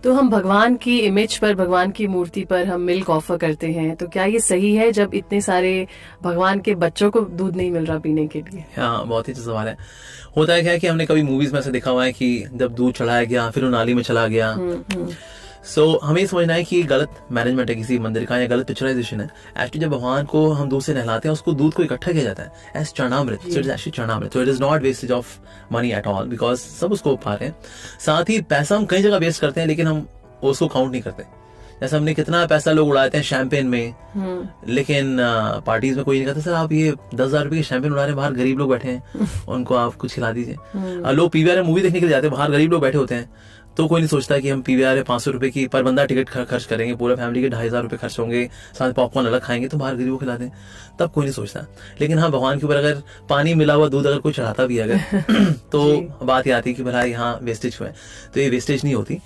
तो हम भगवान की इमेज पर, भगवान की मूर्ति पर हम मिल्क ऑफर करते हैं, तो क्या ये सही है जब इतने सारे भगवान के बच्चों को दूध नहीं मिल रहा पीने के लिए? हाँ, बहुत ही अच्छा सवाल है। होता है क्या है कि हमने कभी मूवीज में ऐसे देखा हुआ है कि जब दूध चढ़ाया गया फिर वो नाली में चला गया। हमें ये समझना है कि गलत मैनेजमेंट है किसी मंदिर का या गलत पिक्चराइजेशन है। एक्चुअली जब भगवान को हम दूध से नहलाते हैं उसको दूध को इकट्ठा किया जाता है एज चरणामृत। सो इट इज एक्चुअली चरणामृत। So it is not wastage of money at all, because सब उसको पा रहे हैं। साथ ही पैसा हम कई जगह वेस्ट करते हैं लेकिन हम उसको काउंट नहीं करते। जैसे हमने कितना पैसा लोग उड़ाते हैं शैंपेन में, लेकिन पार्टीज में कोई नहीं कहता सर आप ये 10,000 रुपए के शैंपेन उड़ा रहे हैं, बाहर गरीब लोग बैठे हैं उनको आप कुछ खिला दीजिए। लोग पीवीआर में मूवी देखने के लिए जाते हैं, बाहर गरीब लोग बैठे होते हैं, तो कोई नहीं सोचता कि हम पीवीआर 500 रुपए की पर बंदा टिकट खर्च करेंगे, पूरा फैमिली के 2,500 रुपए खर्च होंगे, साथ पॉपकॉर्न अलग खाएंगे तो बाहर गरीबों को खिला दें, तब कोई नहीं सोचता। लेकिन हाँ, भगवान के ऊपर अगर पानी मिला हुआ दूध अगर कोई चढ़ाता भी अगर तो बात ये आती है कि भाई यहाँ वेस्टेज हुआ है, तो ये वेस्टेज नहीं होती।